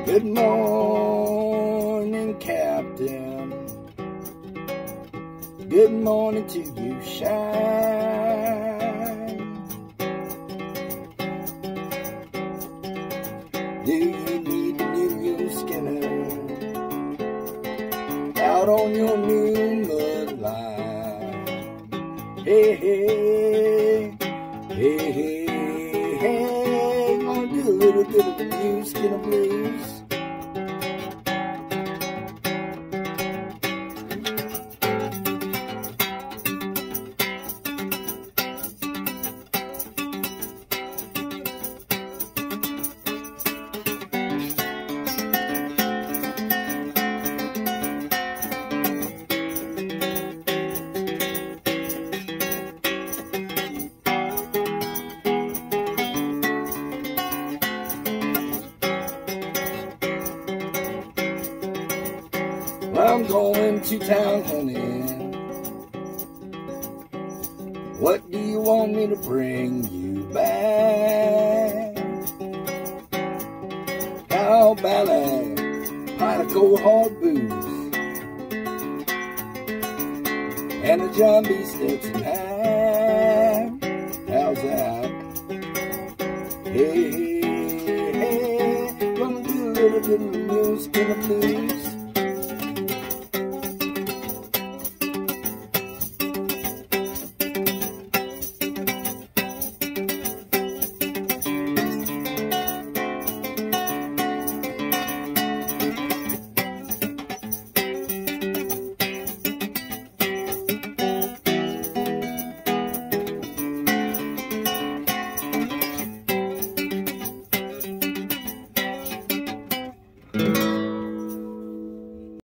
Good morning, Captain. Good morning to you, shine. Do you need a new Skinner out on your new mud line? Hey, hey, hey, hey, hey, gonna do a little bit of the new Skinner blues. I'm going to town, honey. What do you want me to bring you back? How about a pint of cold hard booze and a John B. Stetson hat? How's that? Hey, hey, hey, gonna do a little bit of the new Skinner blues.